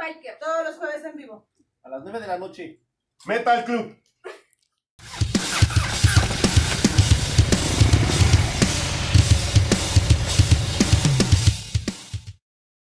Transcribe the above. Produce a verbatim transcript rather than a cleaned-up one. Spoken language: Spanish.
Biker. Todos los jueves en vivo. A las nueve de la noche. Metal Club.